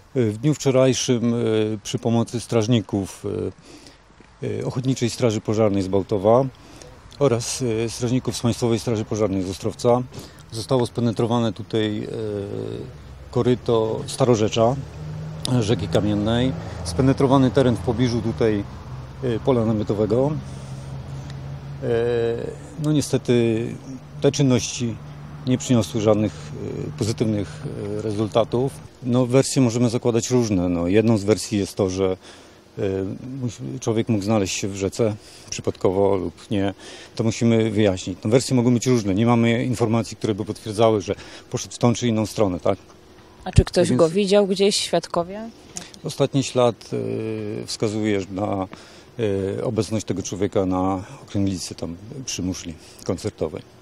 W dniu wczorajszym przy pomocy strażników Ochotniczej Straży Pożarnej z Bałtowa oraz strażników z Państwowej Straży Pożarnej z Ostrowca zostało spenetrowane tutaj koryto Starorzecza, rzeki Kamiennej, spenetrowany teren w pobliżu tutaj pola namiotowego. No niestety te czynności nie przyniosły żadnych pozytywnych rezultatów. No, wersje możemy zakładać różne. No, jedną z wersji jest to, że człowiek mógł znaleźć się w rzece przypadkowo lub nie. To musimy wyjaśnić. No, wersje mogą być różne. Nie mamy informacji, które by potwierdzały, że poszedł w tą czy inną stronę, tak? A czy ktoś go widział gdzieś, świadkowie? Ostatni ślad wskazuje na obecność tego człowieka na okręglicy tam przy muszli koncertowej.